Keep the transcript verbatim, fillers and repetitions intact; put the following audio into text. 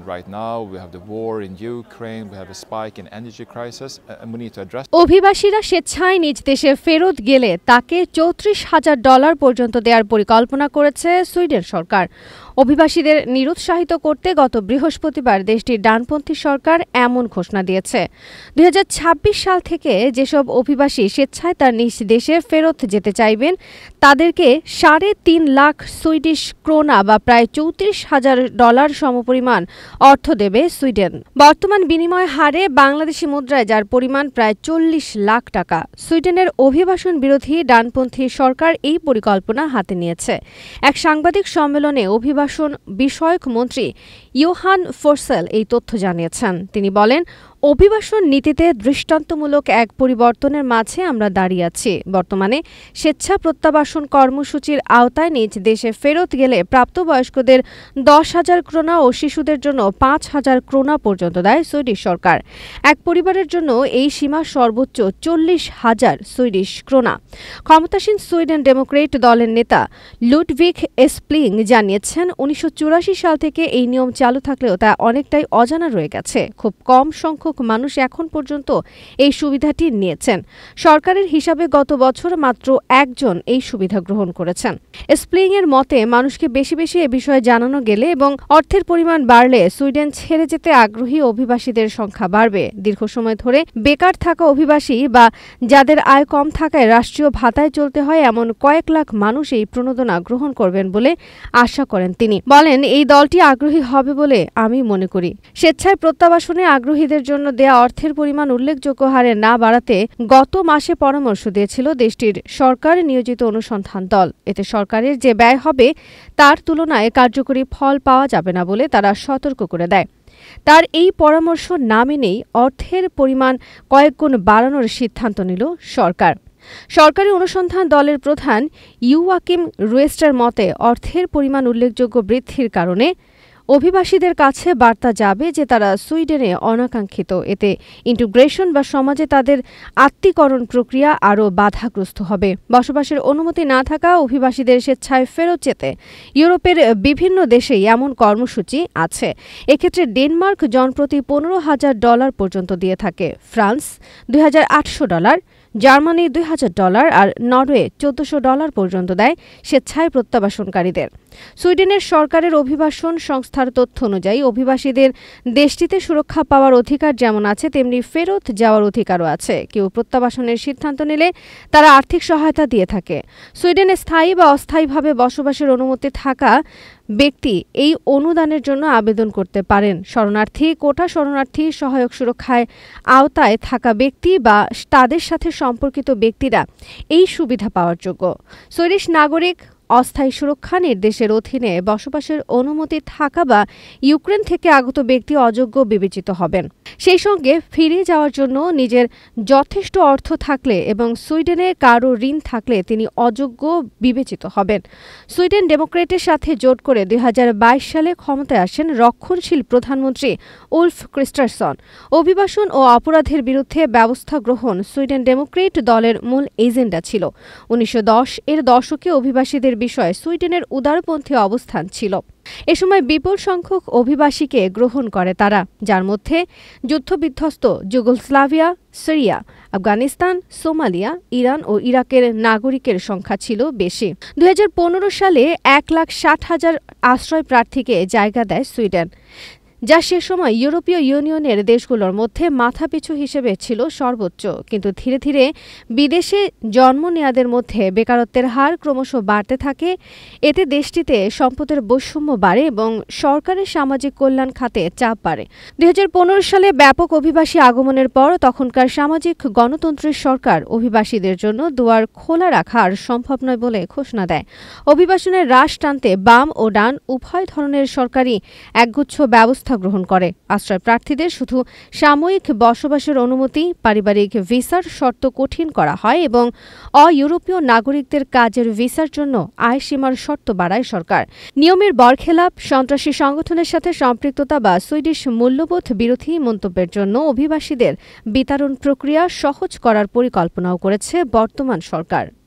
right now. We have the war in Ukraine, we have a spike in energy crisis, and we need to address. অভিবাসীরা স্বেচ্ছায় নিজ দেশে ফেরত গেলে তাকে চৌত্রিশ হাজার ডলার পর্যন্ত দেওয়ার পরিকল্পনা করেছে সুইডেন সরকার। অভিবাসীদের নিরুৎসাহিত করতে গত বৃহস্পতিবার দেশটির ডানপন্থী সরকার এমন ঘোষণা দিয়েছে। দুই হাজার ছাব্বিশ সাল থেকে যেসব অভিবাসী স্বেচ্ছায় তার নিজ দেশে ফেরত যেতে চাইবেন তাদেরকে সাড়ে তিন লাখ সুইডিশ ক্রোনা বা প্রায় চৌত্রিশ হাজার ডলার সমপরিমাণ অর্থ দেবে সুইডেন। বর্তমান বিনিময় হারে বাংলাদেশি মুদ্রায় যার পরিমাণ প্রায় চল্লিশ লাখ টাকা। সুইডেনের অভিবাসন বিরোধী ডানপন্থী সরকার এই পরিকল্পনা হাতে নিয়েছে। এক সাংবাদিক সম্মেলনে অভিবাসন বিষয়ক মন্ত্রী ইয়োহান ফোরসেল এই তথ্য জানিয়েছেন। তিনি বলেন, অভিবাসন নীতিতে দৃষ্টান্তমূলক এক পরিবর্তনের মাঝে আমরা দাঁড়িয়ে আছি। বর্তমানে স্বেচ্ছা প্রত্যাবাসন কর্মসূচির আওতায় নিজ দেশে ফেরত গেলে প্রাপ্তবয়স্কদের দশ হাজার ক্রোনা ও শিশুদের জন্য পাঁচ হাজার ক্রোনা পর্যন্ত দেয় সুইডিশ সরকার। এক পরিবারের জন্য এই সীমা সর্বোচ্চ চল্লিশ হাজার সুইডিশ ক্রোনা। ক্ষমতাসীন সুইডেন ডেমোক্রেট দলের নেতা লুডভিগ এসপ্লিং জানিয়েছেন, উনিশশো চুরাশি সাল থেকে এই নিয়ম চালু থাকলেও তা অনেকটাই অজানা রয়ে গেছে। খুব কম সংখ্যক মানুষ এখন পর্যন্ত এই সুবিধাটি নিয়েছেন। সরকারের হিসাবে গত বছর মাত্র একজন এই সুবিধা গ্রহণ করেছেন। স্প্লিং এর মতে, মানুষকে বেশি বেশি এ বিষয়ে জানানো গেলে এবং অর্থের পরিমাণ বাড়লে সুইডেন ছেড়ে যেতে আগ্রহী অভিবাসীদের সংখ্যা বাড়বে। দীর্ঘ সময় ধরে বেকার থাকা অভিবাসী বা যাদের আয় কম থাকায় রাষ্ট্রীয় ভাতায় চলতে হয় এমন কয়েক লাখ মানুষ এই প্রণোদনা গ্রহণ করবেন বলে আশা করেন তিনি। বলেন, এই দলটি আগ্রহী হবে বলে আমি মনে করি। স্বেচ্ছায় প্রত্যাবাসনে আগ্রহীদের জন্য দেয়া অর্থের পরিমাণ উল্লেখযোগ্য হারে না বাড়াতে গত মাসে পরামর্শ দিয়েছিল দেশটির সরকার নিয়োজিত অনুসন্ধান দল। এতে সরকারের যে ব্যয় হবে তার তুলনায় কার্যকরী ফল পাওয়া যাবে না বলে তারা সতর্ক করে দেয়। তার এই পরামর্শ না মেনেই অর্থের পরিমাণ কয়েকগুণ বাড়ানোর সিদ্ধান্ত নিল সরকার। সরকারি অনুসন্ধান দলের প্রধান ইউয়াকিম রুয়েস্টার মতে, অর্থের পরিমাণ উল্লেখযোগ্য বৃদ্ধির কারণে অভিবাসীদের কাছে বার্তা যাবে যে তারা সুইডেনে অনাকাঙ্ক্ষিত। এতে ইন্টিগ্রেশন বা সমাজে তাদের আত্মীকরণ প্রক্রিয়া আরও বাধাগ্রস্ত হবে। বসবাসের অনুমতি না থাকা অভিবাসীদের স্বেচ্ছায় ফেরত যেতে ইউরোপের বিভিন্ন দেশেই এমন কর্মসূচি আছে। এক্ষেত্রে ডেনমার্ক জনপ্রতি পনেরো হাজার ডলার পর্যন্ত দিয়ে থাকে, ফ্রান্স দুই হাজার আটশো ডলার, জার্মানি দুই হাজার ডলার আর নরওয়ে চোদ্দশো ডলার পর্যন্ত দেয় স্বেচ্ছায় প্রত্যাবাসনকারীদের। সুইডেনের সরকারের অভিবাসন সংস্থার তথ্য অনুযায়ী অভিবাসীদের দেশটিতে সুরক্ষা পাওয়ার অধিকার যেমন আছে তেমনি ফেরত যাওয়ার অধিকারও আছে। কেউ প্রত্যাবাসনের সিদ্ধান্ত নিলে তারা আর্থিক সহায়তা দিয়ে থাকে। সুইডেনে স্থায়ী বা অস্থায়ীভাবে বসবাসের অনুমতি থাকা ব্যক্তি এই অনুদানের জন্য আবেদন করতে পারেন। শরণার্থী কোটা শরণার্থী সহায়ক সুরক্ষায় আওতায় থাকা ব্যক্তি বা তাদের সাথে সম্পর্কিত ব্যক্তিরা এই সুবিধা পাওয়ার যোগ্য। সুইডিশ নাগরিক অস্থায়ী সুরক্ষা নির্দেশের অধীনে বসবাসের অনুমতি থাকা বা ইউক্রেন থেকে আগত ব্যক্তি অযোগ্য বিবেচিত হবেন। সেই সঙ্গে ফিরে যাওয়ার জন্য নিজের যথেষ্ট অর্থ থাকলে এবং সুইডেনে কারো ঋণ থাকলে তিনি অযোগ্য বিবেচিত হবেন। সুইডেন ডেমোক্রেটের সাথে জোট করে দুই হাজার বাইশ সালে ক্ষমতায় আসেন রক্ষণশীল প্রধানমন্ত্রী উলফ ক্রিস্টারসন। অভিবাসন ও অপরাধের বিরুদ্ধে ব্যবস্থা গ্রহণ সুইডেন ডেমোক্রেট দলের মূল এজেন্ডা ছিল। উনিশশো দশ এর দশকে অভিবাসীদের বিষয়ে সুইডেনের উদারপন্থী অবস্থান ছিল। এ সময় বিপুল সংখ্যক অভিবাসীকে গ্রহণ করে তারা, যার মধ্যে যুদ্ধবিধ্বস্ত Yugoslavia, Syria, Afghanistan, Somalia, Iran ও ইরাকের নাগরিকের সংখ্যা ছিল বেশি। দুই হাজার পনেরো সালে এক লাখ ষাট হাজার আশ্রয় প্রার্থীকে জায়গা দেয় সুইডেন, যা সে সময় ইউরোপীয় ইউনিয়নের দেশগুলোর মধ্যে মাথাপিছু হিসেবে ছিল সর্বোচ্চ। কিন্তু ধীরে ধীরে বিদেশে জন্ম নেয়াদের মধ্যে বেকারত্বের হার ক্রমশ বাড়তে থাকে। এতে দেশটিতে সম্পদের বৈষম্য বাড়ে এবং সরকারের সামাজিক কল্যাণ খাতে চাপ বাড়ে। দুই হাজার পনেরো সালে ব্যাপক অভিবাসী আগমনের পর তখনকার সামাজিক গণতন্ত্রের সরকার অভিবাসীদের জন্য দুয়ার খোলা রাখা আর সম্ভব নয় বলে ঘোষণা দেয়। অভিবাসনের হ্রাস টানতে বাম ও ডান উভয় ধরনের সরকারি একগুচ্ছ ব্যবস্থা গ্রহণ করে। আশ্রয় প্রার্থীদের শুধু সাময়িক বসবাসের অনুমতি, পারিবারিক ভিসার শর্ত কঠিন করা হয় এবং অ-ইউরোপীয় নাগরিকদের কাজের ভিসার জন্য আয় সীমার শর্ত বাড়ায় সরকার। নিয়মের বরখেলাপ, সন্ত্রাসী সংগঠনের সাথে সম্পৃক্ততা বা সুইডিশ মূল্যবোধ বিরোধী মন্তব্যের জন্য অভিবাসীদের বিতরণ প্রক্রিয়া সহজ করার পরিকল্পনাও করেছে বর্তমান সরকার।